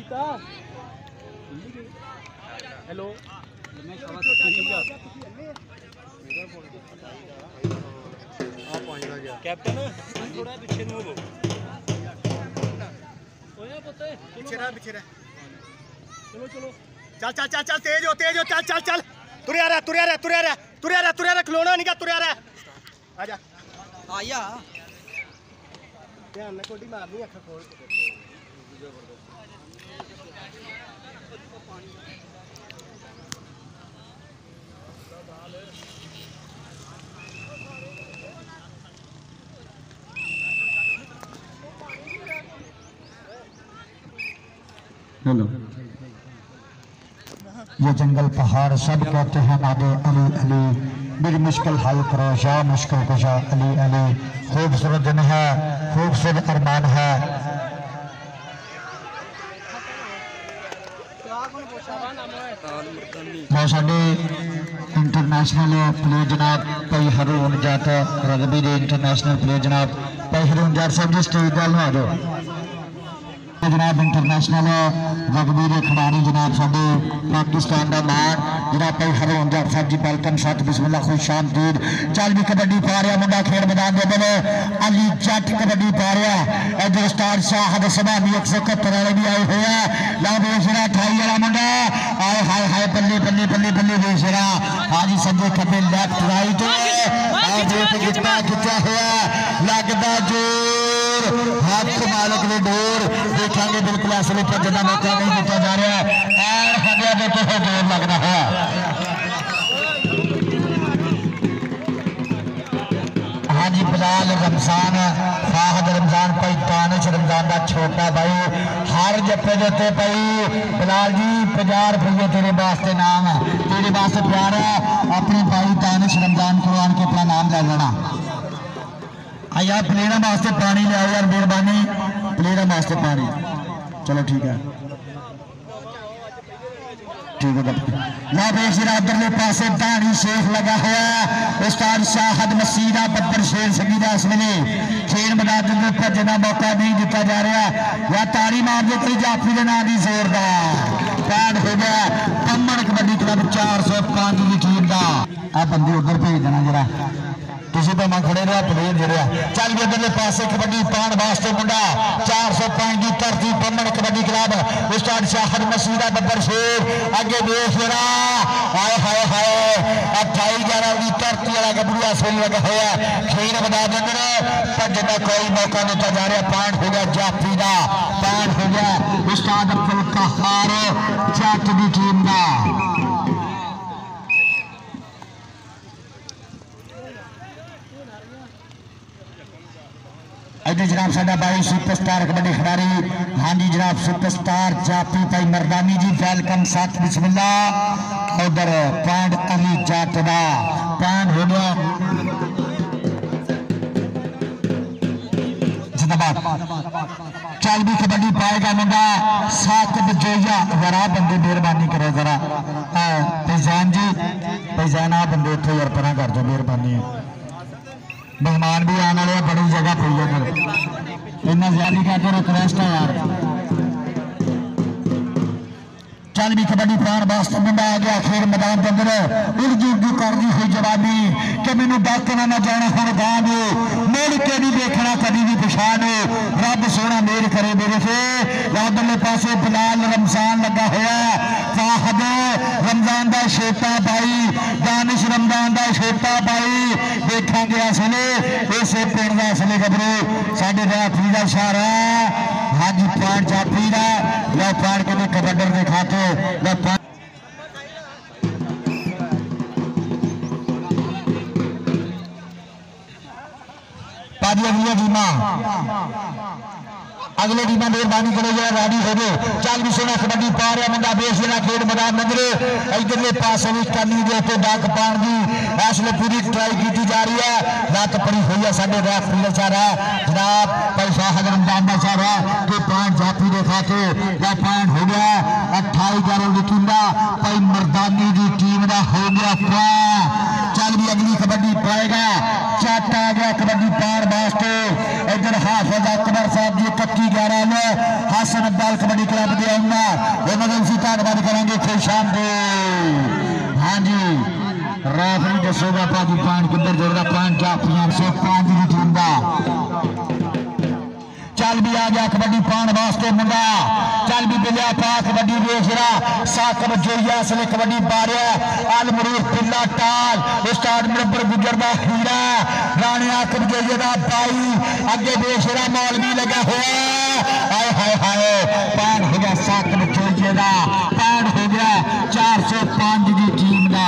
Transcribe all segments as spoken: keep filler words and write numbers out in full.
Hello captain थोड़ा पीछे नु हो ओए पुੱਤ पीछे रह पीछे रह चलो चलो चल चल चल चल तेज हो तेज हो चल चल चल तुरया रहा तुरया रहा तुरया रहा तुरया रहा तुरया रहा खिलौना नहीं का तुरया रहा आजा आया ध्यान में कोडी मारनी अख खोल के हेलो ये जंगल पहाड़ सब कहते हैं नादे अली अली मेरी मुश्किल हल करो या मुश्किल कुशा अली अली खूबसूरत दिन है खूबसूरत अरमान है साडे इंटरनेशनल प्लेयर जनाब भाई हरून जट रग्बी के इंटरनेशनल प्लेयर जनाब भाई हरून जट साहब जी स्टेज गल आ जाओ जनाब इंटरनेशनल रग्बी के खिलाड़ी जनाब साडे पाकिस्तान का मान जनाब भाई हरून जट साहब जी वेलकम सत बिस्मिल्लाह खुश आमदीद चल भी कबड्डी पा रहा मुंडा खेल मैदान के बने अली जट कबड्डी पा रहा इधर उस्ताद शाहद सबानी एक सौ इकहत्तर वाले भी आए हुए हैं ला बेशरा अठाई वाला मुंडा आए हाय हाय बल्ले बल्ले बल्ले बल्ले बेशरा हाजी सज्जे खब्बे लेफ्ट राइट जितना खिंचा हुआ लगता जोर हाथ मालक ने डोर देखा बिल्कुल असली पर जितना मौका नहीं दिता जा रहा है तो जोर लग रहा है हाँ जी बिलाल रमजान फाहद रमजान भाई दानिश रमजान का छोटा भाई हर जप्पे के उत्ते भाई बिलाल जी पचास रुपये तेरे वास्ते नाम है तेरे वास्ते प्यार है अपने भाई दानिश रमजान को आन के अपना नाम ले लेना आ यार प्लेयरों वास्ते पानी ले आओ यार मेहरबानी प्लेयरों वास्ते पानी चलो ठीक है ठीक है ला बेशरा उधरले पासे दानी शेख लगा हुआ उस्ताद शाहद मसीदा बब्बर शेर सगीदा इस वेले खेल मैदान में भजन का मौका नहीं दिता जा रहा या ताड़ी मार दे कोई जाफी के नाम की जोरदार पैड हो गया कमन कबड्डी क्लब चार सौ पांच की टीम का आ बंदे उधर भेज देना जरा तुम तो मैं खड़े रहा प्लेयर जरा चल भी उधरले पासे कबड्डी पाने वास्ते मुंडा चार सौ पांच की धरती पमन कबड्डी क्लब उस्ताद शाहद मसीदा बब्बर शेर अगे देख जरा हाय हाय हाय अठाई ग्यारह की धरती वाला गबड़िया सोल लगा हुआ खेल बना देंगे भजन का कोई मौका नहीं दिता जा रहा पॉइंट हो गया जाफी का पॉइंट हो गया उस्ताद अब्दुल कहार जट की टीम का इधर जनाब साडा भाई सुपरस्टार कबड्डी खिलाड़ी हाँ जी जनाब सुपरस्टार जाफी भाई मरदानी जी वेलकम सत बिस्मिल्लाह उधर पॉइंट अली जट का पॉइंट हो गया जिंदाबाद चल भी कबड्डी पाएगा मुंडा साकिब जोया जरा बंदे मेहरबानी करो जरा पैजान जी पैजान आ बंदे उठो यार परा कर दो मेहरबानी मेहमान भी आने वाले बड़ी जगह पई है इन्ना ज्यादा कहते रिक्वेस्ट है यार चल भी कबड्डी पान वास्ते मुंडा आ गया खेल मैदान के अंदर उर्दू उर्दू कर दी हुई जवाबी कि मैनू डाकना ना जाना हर गांव मुड़ के नहीं देखना कभी भी पिछाड़ रब सोना मेर करे मेरे से उधरले पासे बिलाल रमजान लगा हुआ फाहद रमजान का छोटा भाई दानिश रमजान का छोटा भाई देखा गया असले इसे पिंड का असले गबरू साढ़े राफी का इशारा हाजी पॉइंट जाफी का लो पॉइंट के कबड्डर के खाते लो अगली टीमा अगले टीमा मेहरबानी करो जरा रेडी हो गए चल भी सोना कबड्डी पा रहा मुंडा बेस जरा खेल मैदान नजरे इधरले पास भी करनी दे उत्ते डक पाण दी इसलिए पूरी ट्राई की जा रही है रात पड़ी हुई है साडे रेफरी का इशारा जनाब भाई शाहद रमजान का इशारा कि पॉइंट जाफी के खाते या पॉइंट हो गया अट्ठाई ग्यारह की टीम का भाई मरदानी की टीम का हो गया पॉइंट चल भी अगली कबड्डी पाएगा चट आ गया कबड्डी पार वास्ते इधर हाफिज अकबर साहब जी इक्की ग्यारह में हसन अब्बाल कबड्डी क्लब के आना दसोगा भाजी पॉइंट किधर जोड़दा पॉइंट जाफियां सौ पांच की टीम का चल भी आ गया कबड्डी पाने वास्ते मुंडा चल भी बिलिया पा कबड्डी वेखरा साकब जोइया इसलिए कबड्डी पा रहा अल मरूफ पिल्ला टाल उस्ताद मुरब्बर गुजरदा हीरा राणे आकब जोइया दा भाई अगे वेखरा मौलवी लगा हुआ हाय हाय हाय पान हो गया साकब जोइया दा पान हो गया चार सौ पांच की टीम का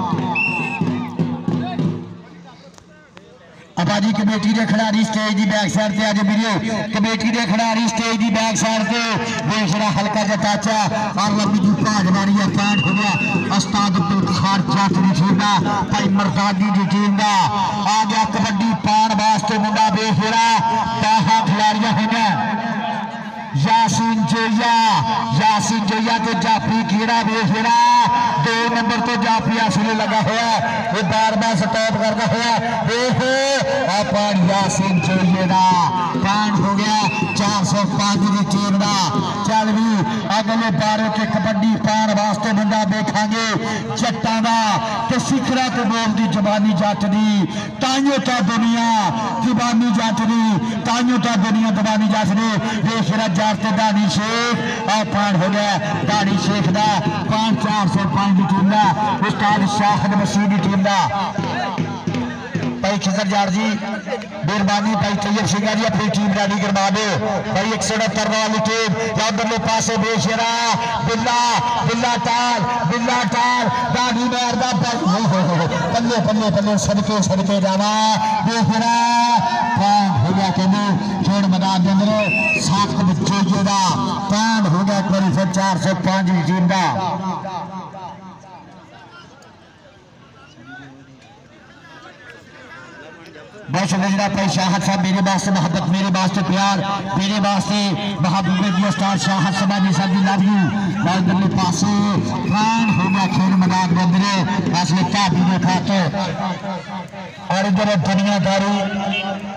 अबाजी कमेटी के खिलाड़ी स्टेज की बैक साइड से आज वीडियो कमेटी के खिलाड़ी स्टेज की बैक साइड से बेशरा हल्का जा टाचा और लंबी जी भाजवानी है पैंट हो गया उस्ताद अब्दुल कहार जट की टीम का भाई मरदादी की टीम का आ गया कबड्डी पान वास्ते मुंडा बेशरा बाहा खिलाड़ियां हैं यासीन जोया यासीन जोया तो जाफी कीड़ा बेशरा दो नंबर तो जाफी असले लगा हुआ ये बार बार स्टॉप करता हुआ अपन यासीन जोइए का पॉइंट हो गया चार सौ पांच की टीम का चल भी अगले बारे के कबड्डी पान वास्ते बंदा देखांगे जट्टां दा ते सिखरा तो बोलदी जबानी जट दी ताइयों ता दुनिया जबानी जट दी ताइयों ता दुनिया जबानी जट दी बेशरा जट ते दानी शेख आ पॉइंट हो गया दानी शेख दा पॉइंट चार सौ पांच की टीम का उस्ताद शाहिद मसीह की टीम का भाई खिजर जार जी मेहरबानी भाई तैयब सिंह जी अपनी टीम रेडी करवा दो भाई एक सौ अठहत्तर वाली टीम या उधरले पासे बेशरा बिल्ला बिल्ला टाल बिल्ला टाल दाढ़ी मारदा पल्ले पल्ले पल्ले सदके सदके जावा बेशरा पॉइंट हो गया कहने खेल मैदान के अंदर सात बच्चों का पॉइंट हो गया एक बार फिर चार सौ पांच की टीम का बहुत शुक्रिया भाई शाहद साहब मेरे वास्ते मोहब्बत मेरे वास्ते प्यार मेरे वास्ते महबूब स्टार शाहद साहब साहब जी लव यू इधरले पासे प्राण हो गया खेल मैदान के अंदर असले भाभी के खातर और इधर दुनियादारी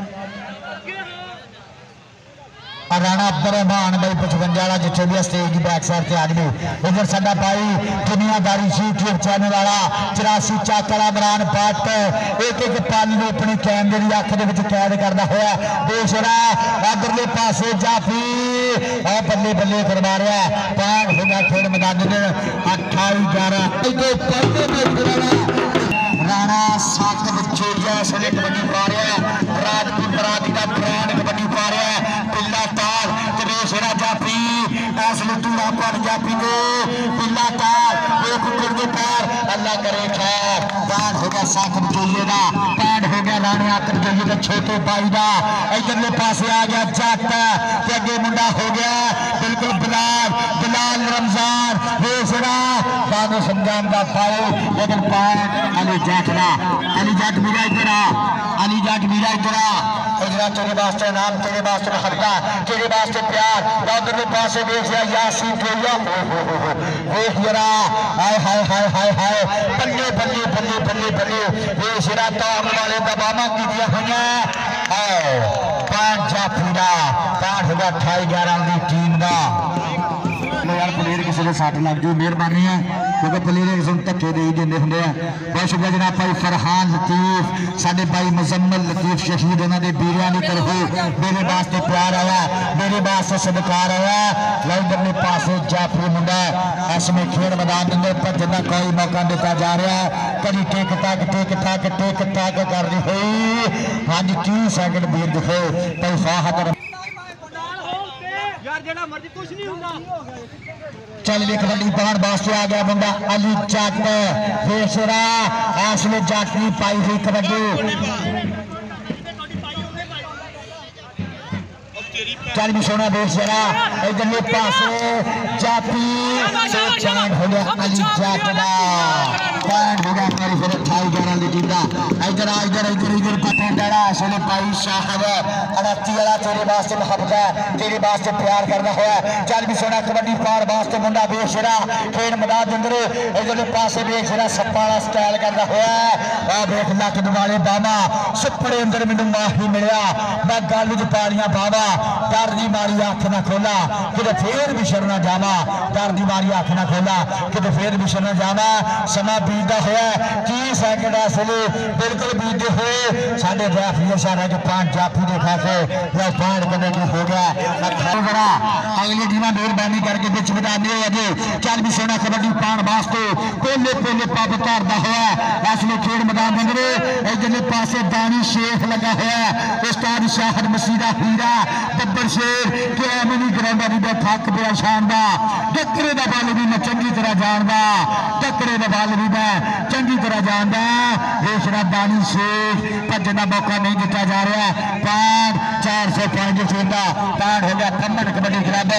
राणा अब्दुल रहमान भाई पचवंजा वाला जिथे भी स्टेज की बैक साइड से आ गए इधर साडा भाई दुनियादारी यूट्यूब चैनल वाला चौरासी चाकरा इमरान भट्ट एक एक पल को अपनी कैमरे की अख के कैद करता हुआ बेशरा इधरले पासे जाफी बल्ले बल्ले करवा रहा है पॉइंट हो गया खेल मैदान अठाई ग्यारह राणा सात बच्चे इसलिए कबड्डी पा रहा है राजपूत बरादरी का ब्रांड कबड्डी पा रहा है पिल्ला टाल बेशरा जाफी इसलिए टूड़ा पड़ जाफी को पिल्ला टाल वो कुकर के पैर अल्लाह करे खैर पैर हो गया सात बच्चे का पैर हो गया राणे आकर जोइए का छोटे भाई का इधरले पासे आ गया जट ते अगे मुंडा हो गया बिल्कुल बिलाल बिलाल रमजान बेशरा बानो समझान का पाओ लेकिन पैर अली जट का अली जट मेरा इधर आ अली जट मेरा इधर आ तेरे वास्ते नाम तेरे वास्ते हल्का तेरे वास्ते प्यार उधर पासे देख लिया यासीन जोइया देख जरा हाय हाय हाय हाय हाय बल्ले बल्ले बल्ले बल्ले बल्ले ये सिरा ताम वाले दबामा की दिया हुई है पांच जाफीरा पांच होगा अठाई ग्यारह की टीम का यार प्लेयर किसी ने सट लग जाए मेहरबानी है क्योंकि प्लेयर किसी धक्के दे ही देंगे होंगे बहुत शुक्रिया जनाब भाई फरहान लतीफ साडे भाई मुजम्मल लतीफ शहीद उन्होंने वीरिया की तरफ मेरे वास्ते प्यार आया मेरे वास्ते सदकार आया इधरले पासे जाफरी मुंडा इसमें खेल मैदान अंदर भजन का कोई मौका दिता जा रहा है कभी टिक टक टिक टक टिक टक कर रही हुई हाँ जी तीस सैकंड बीर दिखो भाई फाहद चल भी कबड्डी पान वास्ते आ गया मुंडा अली जट बेशरा इसलिए जट नहीं पाई हुई कबड्डी चल भी सोना बेशरा इधरले पासे जाफी पॉइंट हो गया अली जट का पॉइंट हो गया फिर अठाई ग्यारह की टीम का इधर इधर इधर इधर पता जिहड़ा इस वेले भाई साहब अड़ती वाला तेरे वास्ते मुहब्बत है, तेरे वास्ते प्यार करदा होया। चल भी सोना कबड्डी पार वास्ते मुंडा वेख छड़ा खेल मैदान दे अंदर इधरले पासे वेख छड़ा सप्पा वाला स्टाइल करदा होया। आ वेख लक दुआले बावा सुपड़े अंदर मैनू माही मिलिया, मैं गल विच पालियां बावा डर दी मारी अख ना खोला किते फेर विछड़ ना जावा, डर दी मारी अख ना खोला किते फेर विछड़ ना जावा। समा बीतदा होया तीह सैकंड इस वेले बिल्कुल बीतदे होए साडे रैफरी इशारा च पांच जाफी दे खाते या पांच कदे की हो गया जरा अगली टीमां मेहरबानी करके बिच बता दे अजे। चल भी सोना कबड्डी पाण वास्ते कोले कोले पब धरदा होया इस वेले खेड मैदान अंदर इधरले पासे दानी शेख लगा होया। उस्ताद शाहद मसीदा हीरा बब्बर शेर के एमनी ग्राउंड दी थक बड़ा शानदार टक्करे दा बल भी मैं चंगी तरह जानदा, टक्करे दा बल भी मैं चंगी तरह जानदा। देशरा दानी शेख भजन का मौका नहीं दिता जा रहा। पांच चार सौ पांच चौंदा पांच हो गया कमर कबड्डी क्लब।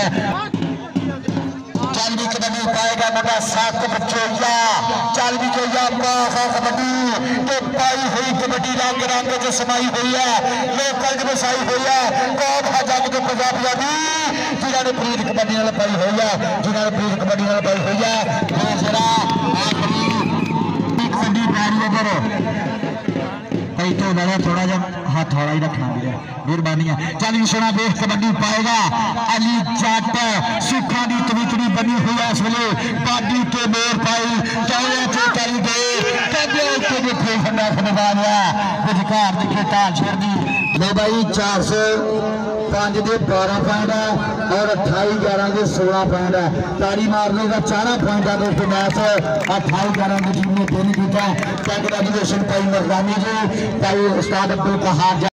चल भी कबड्डी पाएगा मुंडा साकिब चोइया, चल भी चोइया पाखा कबड्डी तो पाई हुई कबड्डी रंग रंग च समाई हुई है, लोकल च बसाई हुई है। कौन है जग के पंजाबी जिन्होंने प्रीत कबड्डी नाल पाई हुई है, जिन्होंने प्रीत कबड्डी नाल पाई हुई है। दूसरा कबड्डी पारी उधर कई तो वाला थोड़ा जा हाथ थोड़ा ही रखना भी मेहरबानी है। चल सोना देख कबड्डी पाएगा अली जट सुखा की तवीकड़ी बनी हुई है इस वेले बाडी के मेर पाई चौदह चौताली दे विचकार दिखे ढाल छेड़दी लो भाई चार सौ पांच के बारह पॉइंट है और अठाई ग्यारह के सोलह पॉइंट है। तारी मार लेगा चार पॉइंट का दोस्तों मैच अठाई ग्यारह की टीम ने तीन किया। कंग्रेचुलेशन भाई मरदानी जी, भाई उस्ताद अब्दुल कहार